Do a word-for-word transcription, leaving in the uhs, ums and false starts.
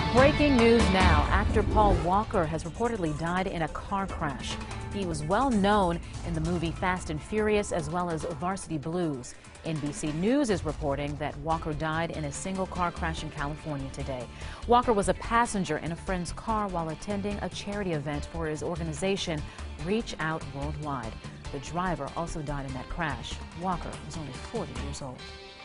Breaking news now. Actor Paul Walker has reportedly died in a car crash. He was well known in the movie Fast and Furious as well as Varsity Blues. N B C News is reporting that Walker died in a single car crash in California today. Walker was a passenger in a friend's car while attending a charity event for his organization, Reach Out Worldwide. The driver also died in that crash. Walker was only forty years old.